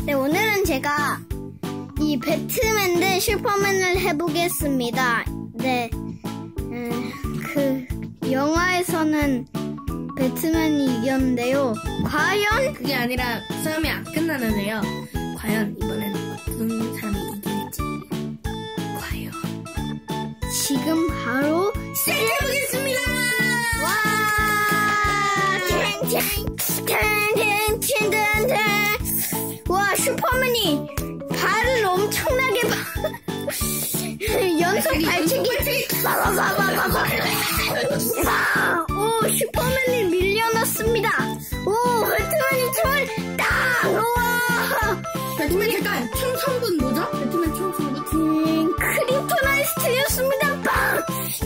네, 오늘은 제가 이 배트맨 대 슈퍼맨을 해보겠습니다. 네, 그 영화에서는 배트맨이 이겼는데요. 과연? 그게 아니라 싸움이 안 끝나는데요. 과연 이번엔 어떤 사람이 이길지. 과연. 지금 바로 시작해보겠습니다! 와, 슈퍼맨이 발을 엄청나게 연속 발치기. 오, 슈퍼맨이 밀려났습니다. 오, 배트맨이 총을 딱. 우와. 배트맨 잠깐 총성분 뭐죠? 배트맨 총성분? 크립토나이트였습니다. 빵.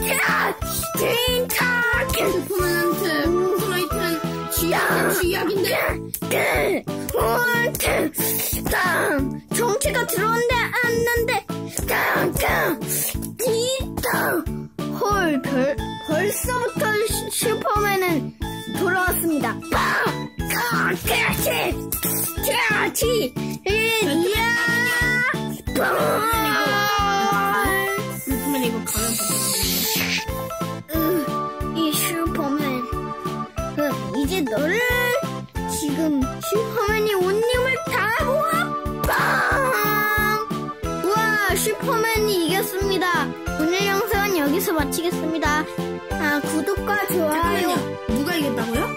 슈퍼맨한테 크립토나이트는 쥐약인데. 정체가 들어온데 않는데. 헐, 벌써부터 슈퍼맨은 돌아왔습니다. 배트맨 이거 가면 이 슈퍼맨, 이제 너를 지금 슈퍼맨이 온 힘을 다하고 빵! 우와, 슈퍼맨이 이겼습니다. 오늘 영상은 여기서 마치겠습니다. 구독과 좋아요. 잠깐만요. 누가 이겼다고요?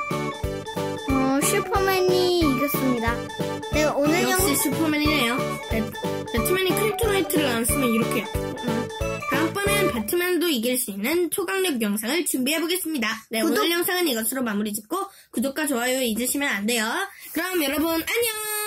슈퍼맨이 이겼습니다. 네, 오늘 역시 슈퍼맨이네요. 배트맨이 크립토나이트를 안 쓰면 이렇게. 다음번엔 배트맨도 이길 수 있는 초강력 영상을 준비해보겠습니다. 네, 오늘 영상은 이것으로 마무리 짓고 구독과 좋아요 잊으시면 안 돼요. 그럼 여러분 안녕!